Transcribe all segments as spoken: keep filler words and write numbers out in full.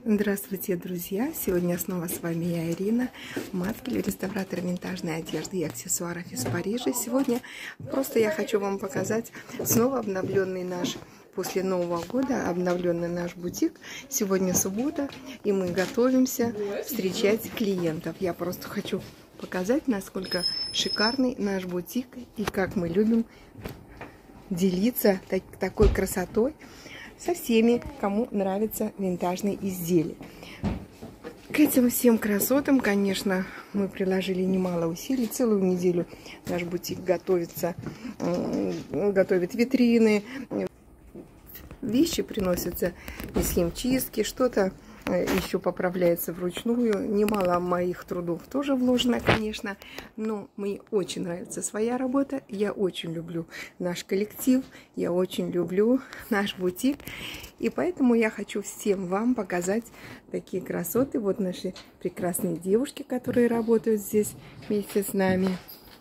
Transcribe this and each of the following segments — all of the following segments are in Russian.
Здравствуйте, друзья! Сегодня снова с вами я, Ирина Маткель, реставратор винтажной одежды и аксессуаров из Парижа. Сегодня просто я хочу вам показать снова обновленный наш, после Нового года, обновленный наш бутик. Сегодня суббота, и мы готовимся встречать клиентов. Я просто хочу показать, насколько шикарный наш бутик и как мы любим делиться так, такой красотой со всеми, кому нравятся винтажные изделия. К этим всем красотам, конечно, мы приложили немало усилий. Целую неделю наш бутик готовится, готовит витрины, вещи приносятся из химчистки, что-то еще поправляется вручную. Немало моих трудов тоже вложено, конечно, но мне очень нравится своя работа. Я очень люблю наш коллектив, я очень люблю наш бутик. И поэтому я хочу всем вам показать такие красоты. Вот наши прекрасные девушки, которые работают здесь вместе с нами.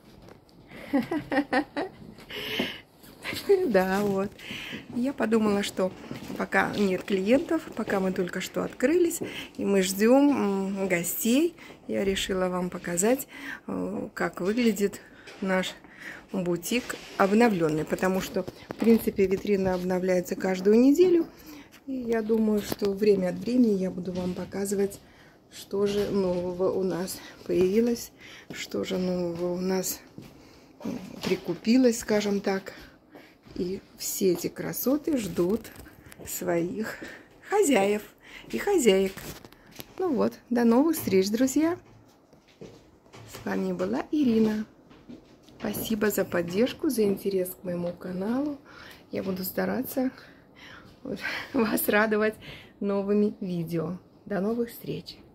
Да, вот. Я подумала, что пока нет клиентов, пока мы только что открылись, и мы ждем гостей, я решила вам показать, как выглядит наш бутик обновленный. Потому что, в принципе, витрина обновляется каждую неделю. И я думаю, что время от времени я буду вам показывать, что же нового у нас появилось, что же нового у нас прикупилось, скажем так. И все эти красоты ждут своих хозяев и хозяек. Ну вот, до новых встреч, друзья. С вами была Ирина. Спасибо за поддержку, за интерес к моему каналу. Я буду стараться вас радовать новыми видео. До новых встреч.